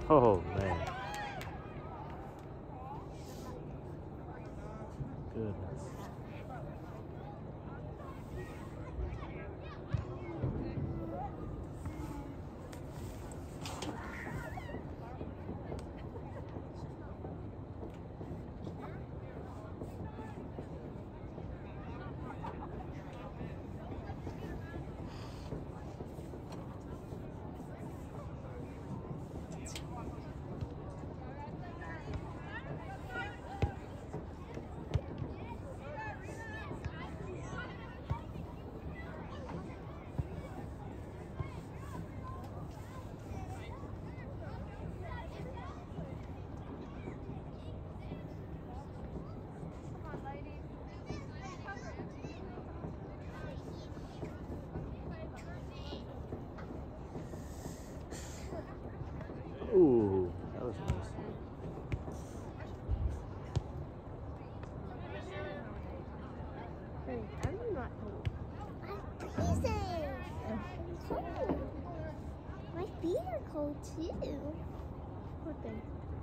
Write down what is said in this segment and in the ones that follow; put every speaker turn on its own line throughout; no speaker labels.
Oh man. Goodness. Ooh, that was nice.
I'm not cold. I'm freezing. I'm cold. My feet are cold too. What thing?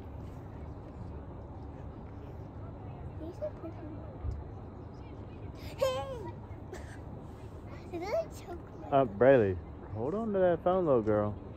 These are pretty. Hey! Did I choke my
Braylee, hold on to that phone, little girl.